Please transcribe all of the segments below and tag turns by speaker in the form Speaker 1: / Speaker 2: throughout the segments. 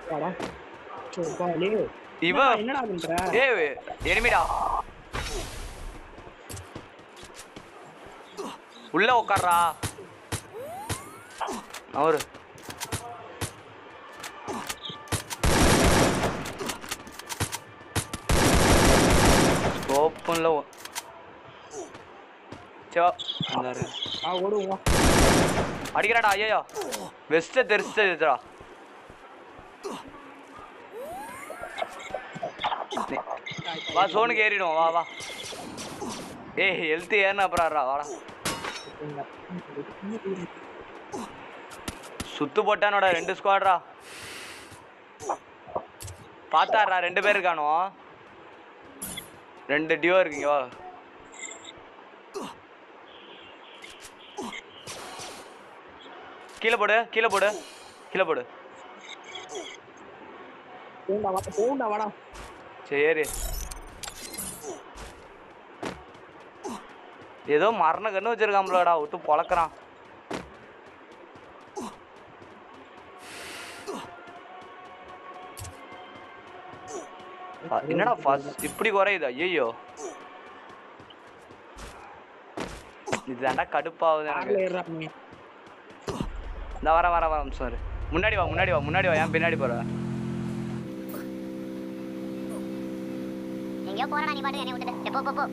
Speaker 1: வாடா சோபாலே
Speaker 2: இவ
Speaker 1: என்னடா பண்ற
Speaker 2: ஏய் எனிமிடா உள்ள உட்கார்றா அவரு ஓப்பன்ல சோ அந்தாரு
Speaker 1: ஓடுவா
Speaker 2: அடிக்கறாடா ஐயோ வெஸ்ட் தெரிச்சுடா வா சோனுக்கு ஏறிடும் வா வா ஏய் ஹெல்த் ஏறினா அப்புறம்டா வாடா சுத்து போட்டானோட 2 ஸ்குவாட்ரா பார்த்தாடுறா 2 பேர் இருக்கானோ 2 டியோ இருக்கீங்க வா கீழே போடு கீழே போடு கீழே போடு
Speaker 1: போண்டா வாடா
Speaker 2: சரி ஏதோ மரண கண்ணு வச்சிருக்காம்லடா விட்டு பொழக்கிறான் என்னடா ஃபர்ஸ்ட் இப்படி குறையுது ஐயோ இதுதான்டா கடுப்பாகுது எனக்கு இந்த வர சார் முன்னாடி வா ஏன் பின்னாடி போற
Speaker 3: எங்கயோ போறடா நீ பாட்டு என்னை விட்டுட்டு போ போ போ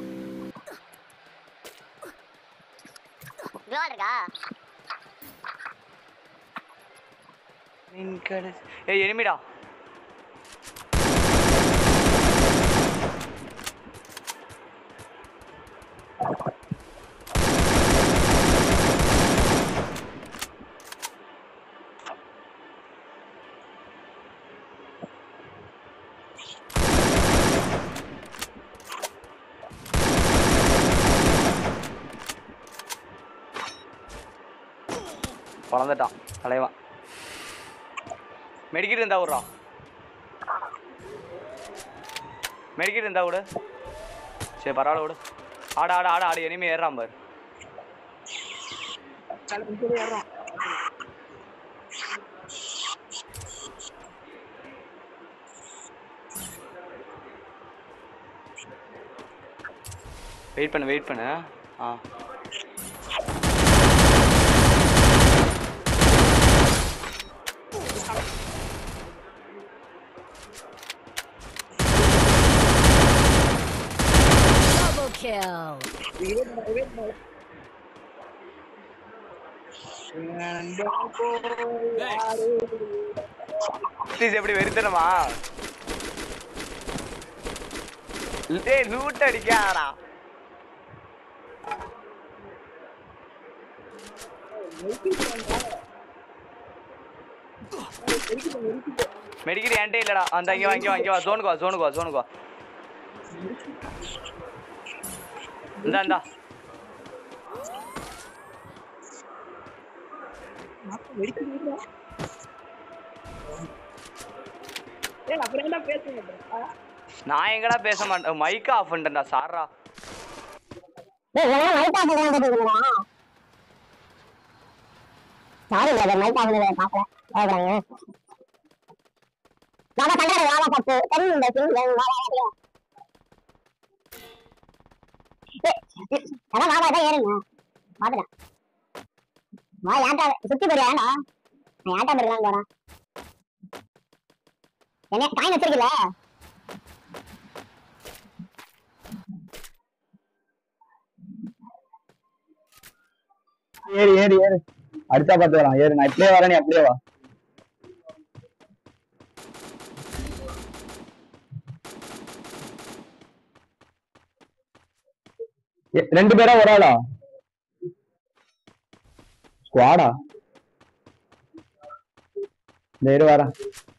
Speaker 3: க்ளோவல் இருக்கா
Speaker 2: ஏய் எனிமிடா பழந்துட்டான் தலைவன் மெடிக்கிட்டு இருந்தா விட்றா மெடிக்கிட்டு இருந்தா விடு சரி பரவாயில்ல விடு ஆடு இனிமே ஏறான் பாரு வெயிட் பண்ணு ஆ
Speaker 3: kill.
Speaker 2: எப்படி வெறித்தனமா லூட் அடிக்காரா மெடிக்கல் என்கிட்ட இல்லடா அந்த இங்க வா ஜோனுக்கு வா இந்தா நான் எங்கடா பேச மாட்டேன் மைக் ஆஃப் பண்ணிட்டேன்டா சாரா
Speaker 3: சாரி மைக் ஆஃப் பண்ணி பாக்கல நான் கண்டாரு வாடா தப்பு தெரியும் இந்த சிங் அதான் வாடா தான் ஏறுங்க பாத்துடா வா ஏன்டா சுத்தி போறியா ஏன்டா நான் ஏன்டா போறலாம் போறேன் என்ன காயின் வச்சிருக்கல
Speaker 4: ஏறு அடுத்தா பாத்துக்கலாம் ஏறு நான் இப்படியே வரேன் நீ அப்படியே வா ரெண்டு பேரா ஒரு ஆளா ஸ்குவாடா நேரு வரேன்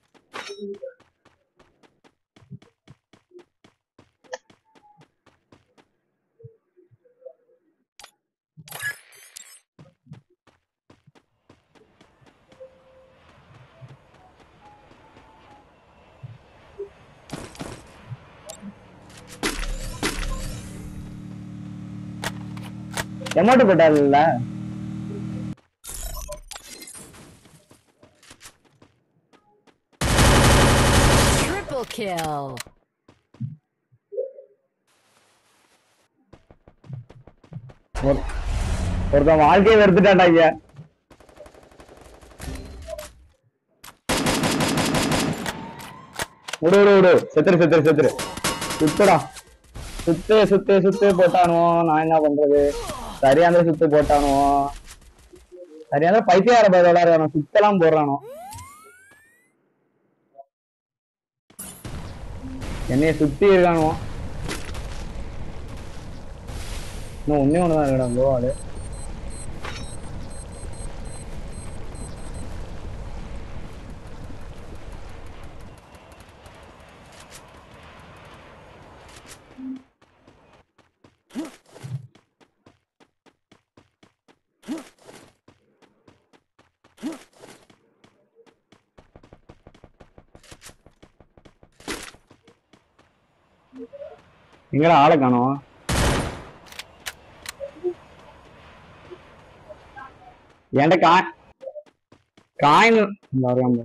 Speaker 4: எமௌண்ட் போட்டால
Speaker 5: kill.
Speaker 4: ஒருத்தன் வாழ்க்கையை வெறுத்துட்டான்டா ஐயா. விடு விடு விடு, செத்துரு சுத்துடா. சுத்து போட்டானுவோம். நான் என்ன பண்றது? சரியான சுத்து போட்டானுவோம். சரியான பைத்தியார பாய் விளையாடுறானோ, சுத்தெல்லாம் போடுறானோ. என்னைய சுத்தி இருக்கானுவோ. இன்னும் ஒண்ணுதான் இருக்கடா ப்ரோ. அது எங்கடா ஆளை காணோம்? என்கிட்ட காயின் வரையாம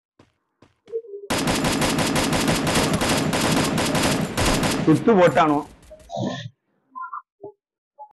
Speaker 4: சுத்து போட்டானோ.